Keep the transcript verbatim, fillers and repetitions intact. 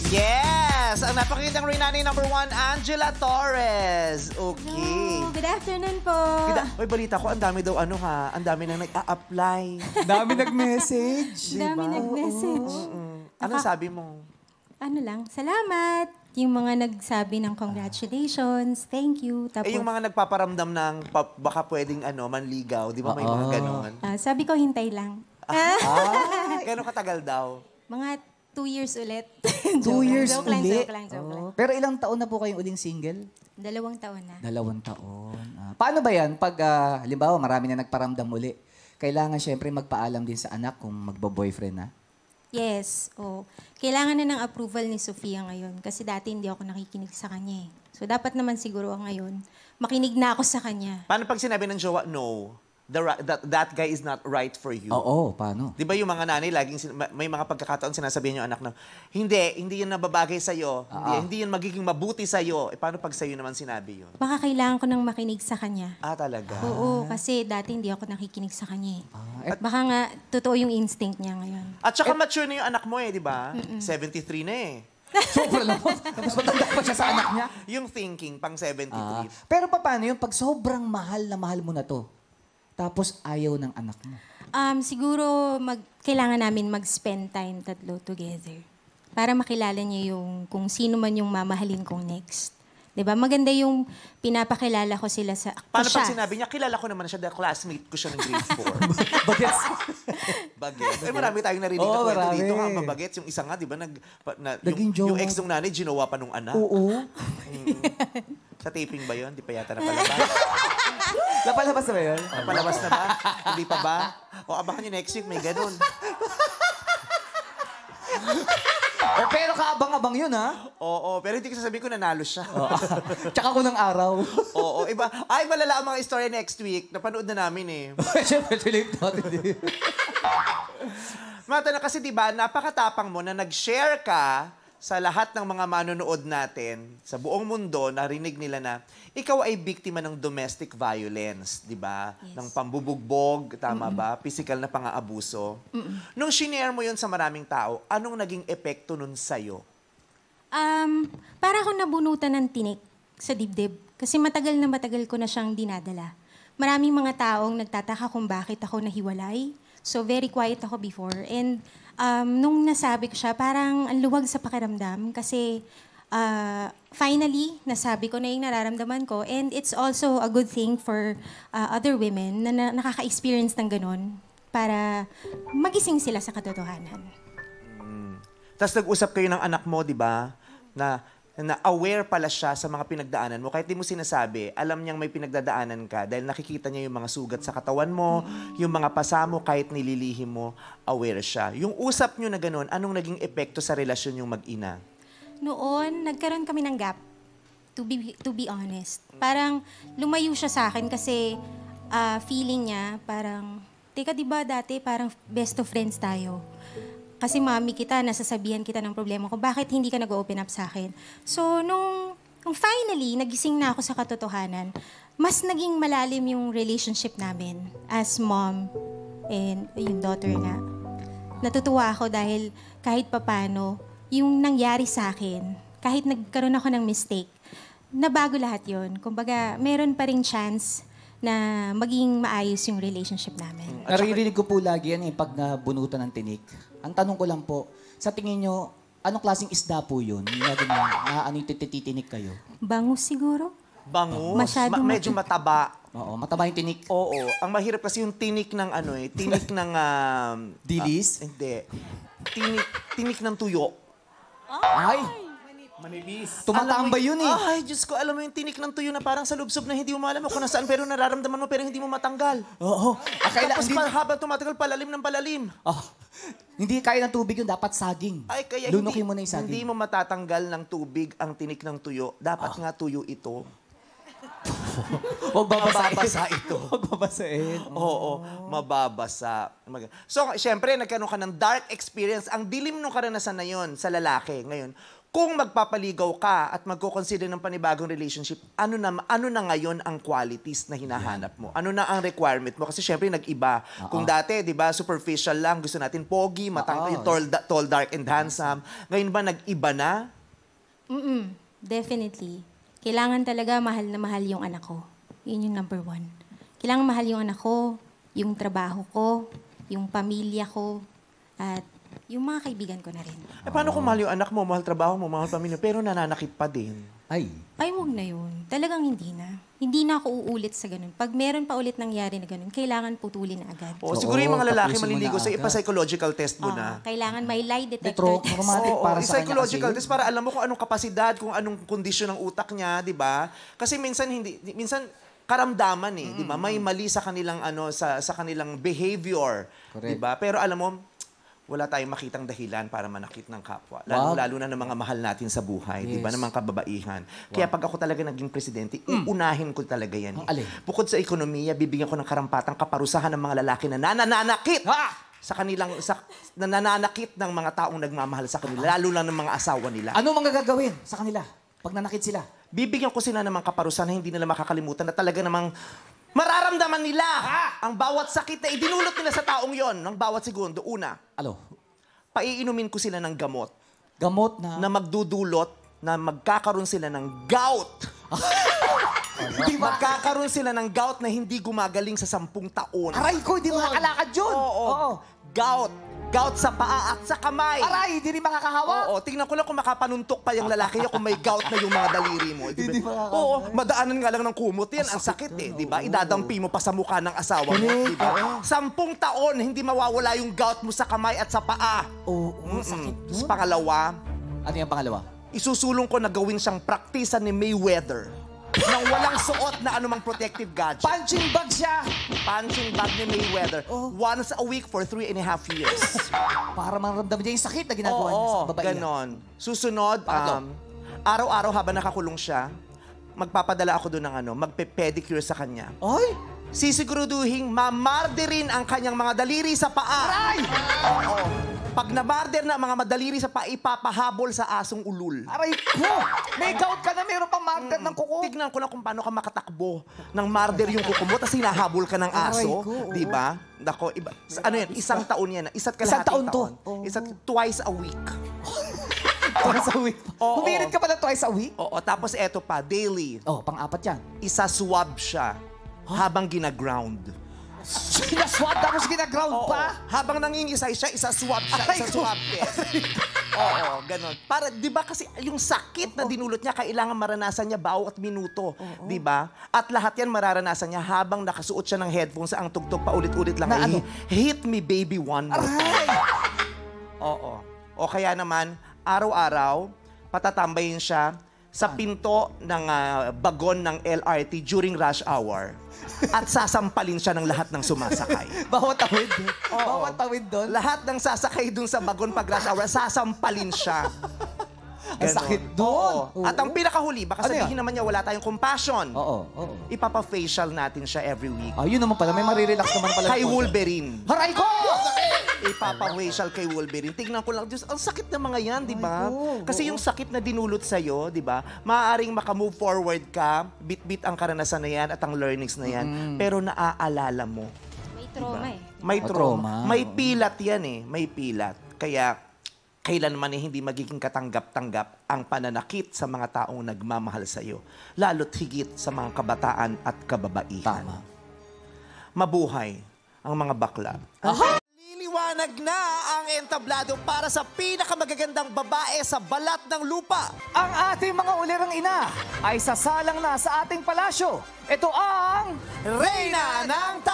Yes! Ang napakitang Reina Ng number one, Angela Torres. Okay. Hello, good afternoon po. Good Uy, balita ko, ang dami daw ano ha, ang dami nang nag-a-apply. Dami nag-message. Ang dami Diba? nag-message. Anong sabi mo? Ano lang, salamat. Yung mga nagsabi ng congratulations, thank you. Tapos, Eh, yung mga nagpaparamdam ng pa- baka pwedeng ano, manligaw, di ba may mga ganon? ah, sabi ko, hintay lang. Ah, gano'ng katagal daw? Mga two years ulit. Two Joke lang, years joke lang, ulit? Joke lang, joke lang. Oh. Pero ilang taon na po kayong uling single? Dalawang taon na. Dalawang taon. Ah, paano ba yan? Pag, ah, halimbawa, marami na nagparamdam uli, kailangan syempre magpaalam din sa anak kung magbo-boyfriend na? Yes. Oh. Kailangan na ng approval ni Sofia ngayon kasi dati hindi ako nakikinig sa kanya eh. So dapat naman siguro ngayon, makinig na ako sa kanya. Paano pag sinabi ng jowa, no, the, ri- that, that guy is not right for you? Oo, paano? Di ba yung mga nanay, laging sin- ma- may mga pagkakataon sinasabihan yung anak na, hindi, hindi yun nababagay sa'yo. Hindi, hindi yun magiging mabuti sa'yo. E paano pag sa'yo naman sinabi yun? Baka kailangan ko nang makinig sa kanya. Ah, talaga? Oo, kasi dati hindi ako nakikinig sa kanya eh. Ah, At baka nga, totoo yung instinct niya ngayon. At saka mature na yung anak mo eh, di ba? seventy-three na eh. Sobra naman. Tapos matanda pa siya sa anak niya. Yung thinking, pang Ah, seventy-three. pero pa, paano yun? Pag sobrang mahal na mahal mo na to, tapos ayaw ng anak mo. Um, siguro, mag, kailangan namin mag-spend time tatlo together para makilala niya yung kung sino man yung mamahalin kong next. 'Di ba? Maganda yung pinapakilala ko sila sa ko Paano pag siya. sinabi niya, kilala ko naman siya, dahil classmate ko siya ng grade four. Bagets. Bagets. Eh, marami tayong narinig Oo, na kwento marami. dito. Ha, mabagets. Yung isa nga, di ba, nag, pa, na, Naging yung, yung jowa. ex nung nanay, ginawa pa nung anak. Oo. Mm. Sa taping ba yun? Di pa yata napalabas. Napalabas na ba yun? Napalabas na ba? Hindi pa ba? O abangan nyo next week, may ganun. Eh, pero kaabang-abang yun, ha? Oo, pero hindi ko sasabihin ko nanalo siya. Tsaka ko ng araw. Oo, iba. Ay, malala ang mga istorya next week. Napanood na namin eh. Siyempre, tuloy natin din. Mata na kasi diba, napakatapang mo na nag-share ka sa lahat ng mga manonood natin sa buong mundo, narinig nila na ikaw ay biktima ng domestic violence, di ba? Yes. Ng pambubugbog, tama Mm-mm. ba? Physical na pang-aabuso. Mm-mm. Nung shinare mo yun sa maraming tao, anong naging epekto nun sa'yo? Um, para ako nabunutan ng tinik sa dibdib. Kasi matagal na matagal ko na siyang dinadala. Maraming mga taong nagtataka kung bakit ako nahiwalay. So, very quiet ako before. And um, nung nasabi ko siya, parang ang luwag sa pakiramdam. Kasi uh, finally, nasabi ko na yung nararamdaman ko. And it's also a good thing for uh, other women na, na nakaka-experience ng ganun para magising sila sa katotohanan. Mm. Tapos nag-usap kayo ng anak mo, di ba? Na, na aware pala siya sa mga pinagdaanan mo. Kahit di mo sinasabi, alam niyang may pinagdadaanan ka dahil nakikita niya yung mga sugat sa katawan mo, mm-hmm. yung mga pasa mo, kahit nililihim mo, aware siya. Yung usap niyo na ganun, anong naging epekto sa relasyon yung mag-ina? Noon, nagkaroon kami ng gap, to be, to be honest. Parang lumayo siya sa akin kasi uh, feeling niya parang, teka di ba dati parang best of friends tayo? Kasi mami kita, nasasabihan kita ng problema ko, bakit hindi ka nag-open up sa akin? So, nung, nung finally, nagising na ako sa katotohanan, mas naging malalim yung relationship namin as mom and yung daughter na. Natutuwa ako dahil kahit papano, yung nangyari sa akin, kahit nagkaroon ako ng mistake, nabago lahat yon. Kumbaga, meron pa ring chance na maging maayos yung relationship namin. Naririnig ko po lagi yan eh, pag nabunutan ng tinik. Ang tanong ko lang po, sa tingin nyo, anong klaseng isda po yun? Yung na, na ano yung tititinik kayo? Bangus siguro? Bangus? Masyado Ma- medyo mat- mataba. Oo, mataba yung tinik. Oo. Ang mahirap kasi yung tinik ng ano eh, tinik ng... Um, Dilis? ah, hindi. Tinik, tinik ng tuyo. Ay! Manibis. Tumatambay yun eh. Ay, Diyos ko, alam mo yung tinik ng tuyo na parang sa lubsob na hindi mo alam kung nasaan, pero nararamdaman mo, pero hindi mo matanggal. Oo. Akala, Tapos hindi, pa, habang tumatagal, palalim ng palalim. oh, hindi kaya ng tubig yun, dapat saging. Ay, kaya Lunukin hindi, mo na yung saging. hindi mo matatanggal ng tubig ang tinik ng tuyo. Dapat nga tuyo ito. Huwag babasain. Mababasa ito. Huwag babasain. Oo, mababasa. Mag- So, syempre, nagkaroon ka ng dark experience. Ang dilim nung karanasan na yon sa lalaki. Ngayon, kung magpapaligaw ka at magko-consider ng panibagong relationship, ano na ano na ngayon ang qualities na hinahanap mo? Ano na ang requirement mo? Kasi syempre nag-iba. Oo. Kung dati, 'di ba, superficial lang, gusto natin pogi, matang Oo. tall, da- tall, dark and handsome. Ngayon ba nag-iba na? Mm-mm, definitely. Kailangan talaga mahal na mahal yung anak ko. Yun yung number one. Kailangan mahal yung anak ko, yung trabaho ko, yung pamilya ko, at yung mga kaibigan ko na rin. Eh, paano kung mahal yung anak mo, mahal trabaho mo, mahal pamilya, pero nananakit pa din? Ay. Ay, wag na yun. Talagang hindi na. Hindi na ako uulit sa ganun. Pag meron pa ulit nangyari na ganun, kailangan putulin na agad. O, Oo, siguro yung mga lalaki tapusin mo maliligo na sa agad. ipa-psychological test mo Oo, na. kailangan may lie detector Metro, test. traumatic Oo, para yung sa kanya psychological kasi. test para alam mo kung anong kapasidad, kung anong kondisyon ng utak niya, 'di ba? Kasi minsan hindi minsan karamdaman eh, 'di ba? May mali sa kanilang ano sa sa kanilang behavior, Correct. 'di ba? Pero alam mo, wala tayong makitang dahilan para manakit ng kapwa. Lalo, Wow. lalo na ng mga mahal natin sa buhay, 'di ba? Yes. Ng mga kababaihan. Kaya pag ako talaga naging presidente, uunahin ko talaga 'yan. Ang alin? Eh. Bukod sa ekonomiya, bibigyan ko ng karampatang kaparusahan ng mga lalaki na nananakit sa kanilang sa na nananakit ng mga taong nagmamahal sa kanila, lalo lang ng mga asawa nila. Ano mga gagawin sa kanila pag nanakit sila? Bibigyan ko sila ng mga kaparusahan na hindi nila makakalimutan na talaga namang mararamdaman nila ang bawat sakit na idinulot nila sa taong yon ng bawat segundo. Una, Alo, paiinumin ko sila ng gamot gamot na... na magdudulot na magkakaroon sila ng gout. Di magkakaroon sila ng gout na hindi gumagaling sa sampung taon. Aray ko, hindi makakalakad yun. Oo. Gout. Gout sa paa at sa kamay. Aray, hindi rin makakahawa. Oo, tingnan ko lang kung makapanuntok pa yung lalaki niya kung may gout na yung mga daliri mo. Di ba? Hindi makakabay. Oo, madaanan nga lang ng kumot yan. Ang sakit eh, di ba? Idadampi mo pa sa mukha ng asawa mo, di ba? Sampung taon, hindi mawawala yung gout mo sa kamay at sa paa. Oo, oo, sakit Tapos yun. pangalawa, Ano yung pangalawa? isusulong ko na gawin siyang praktisan ni Mayweather nang walang suot na anumang protective gadget. Punching bag siya. Punching bag ni Mayweather Oh. once a week for three and a half years. Para maramdaman niya yung sakit na ginagawa niya sa Oo, babae. ganon. Susunod, Paano? um, araw-araw habang nakakulong siya, magpapadala ako doon ng ano, magpe-pedicure sa kanya. Ay! Sisiguraduhin mamarderin ang kanyang mga daliri sa paa. Aray! Oo. Pag nabarder na ang mga madaliri sa paa, ipapahabol sa asong ulul. Aray ko! May gout ka na, mayroon pang marker ng kuko. Tignan ko lang kung paano ka makatakbo ng marder yung kuko mo, tapos hinahabol ka ng Aray aso. ko, oo. Di ba? Nako, iba. sa- Ano yan? Isang taon yan. Isa't Isang kalahating taon to? taon. Isa't twice a week. Twice a week. Oo. Humirit ka pala twice a week? Oo, tapos eto pa, daily. Oh, pang-apat yan. Isa-swab siya habang gina-ground. Sinaswat tapos ginaground Oo. pa? Habang nangingisay siya, isa-swab siya, Aray ko. isa-swab test. Oo, ganun. Para, di ba kasi yung sakit na dinulot niya, kailangan maranasan niya bawat minuto. Di ba? At lahat yan mararanasan niya habang nakasuot siya ng headphones sa ang tugtog paulit-ulit lang. Na ay, ano? Hit me baby one more time. Aray! Oo. O kaya naman, araw-araw, patatambayin siya sa pinto ng ah, bagon ng L R T during rush hour at sasampalin siya ng lahat ng sumasakay. Bawat tawid. Oo. Bawat tawid doon. Lahat ng sasakay dun sa bagon pag rush hour, sasampalin siya. Ang Ganon. sakit doon. Oo. At ang pinakahuli, baka Ano sabihin yan? naman niya wala tayong compassion. Oo, oo. Ipapa-facial natin siya every week. Ah, yun naman pala. May marirelax naman pala. Kay Wolverine. Haray ko! Ipapa-facial kay Wolverine. Tignan ko lang, Diyos, ang sakit na mga yan, di ba? ko, Kasi oo. yung sakit na dinulot sa'yo, di ba? Maaaring makamove forward ka, bit-bit ang karanasan na yan at ang learnings na yan, pero naaalala mo. May trauma eh. May Oh, trauma. trauma. May pilat yan eh. May pilat. Kaya, kailanman eh hindi magiging katanggap-tanggap ang pananakit sa mga taong nagmamahal sa'yo. Lalo't higit sa mga kabataan at kababaihan. Tama. Mabuhay ang mga bakla. Liliwanag na ang entablado para sa pinakamagagandang babae sa balat ng lupa. Ang ating mga ulirang ina ay sasalang na sa ating palasyo. Ito ang... Reina ng Tahanan!